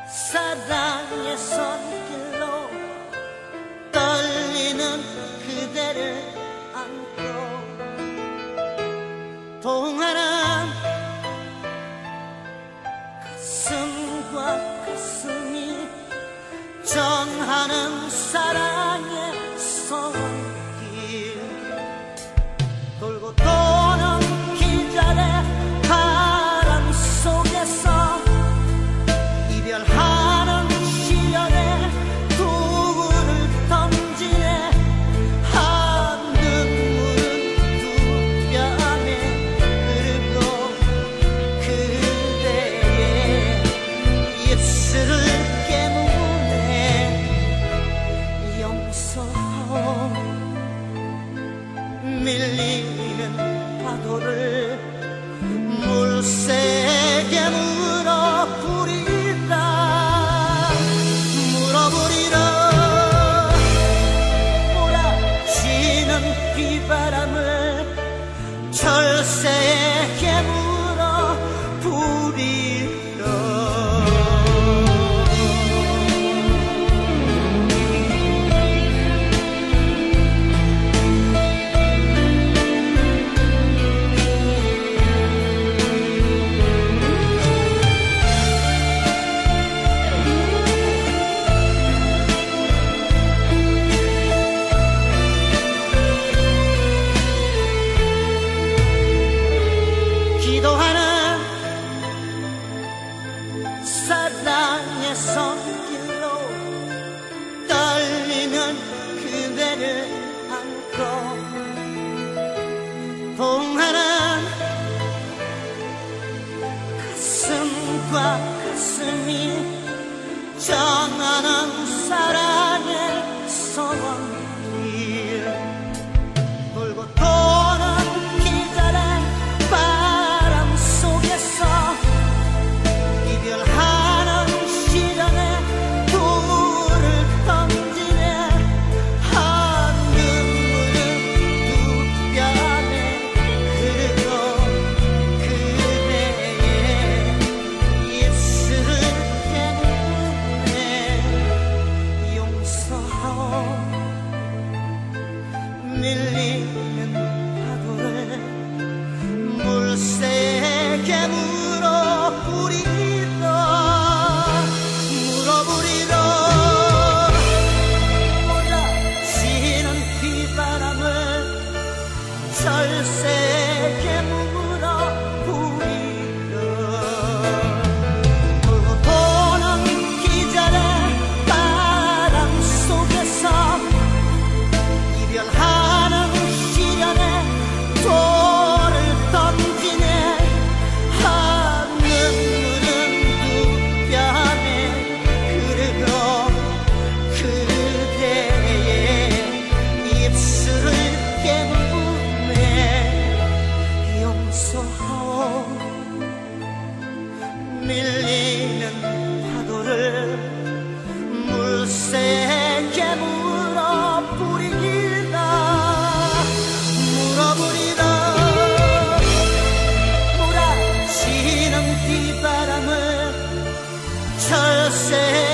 사랑의 손길로 떨리는 그대를 안고 동하는 가슴과 가슴이 정하는 사랑의 손길 돌고 도는 기절의 바람 속에서 이별하는 시련에 도구를 던지네 한 눈물은 두 뺨에 흐르고 그대의 입술을 깨무네 용서하오 밀리는 파도를 물새게 물어버리라 몰아치는 비바람을 철새에게 물어버리라 기도하는 사랑의 손길로 떨리는 그대를 안고 동하는 가슴과 가슴이 정하는 사랑의 손길 돌고 도는 기절의 바람 속에서 이별하는 시련에 돌을 던지네 한 눈물은 두 뺨에 흐르고 그대의 입술을 깨무네 용서하오 밀리는 파도를 물새게 물어버리라 몰아치는 비바람을 철새게 물어버리라 돌고 도는 기절의 바람 속에서 이별하는 시련에 돌을 던지네 한 눈물은 두 뺨에 흐르고 그대의 입술을 깨무네 용서하오 밀리는 파도를 물새게 물어버리라 몰아치는 비바람을 철새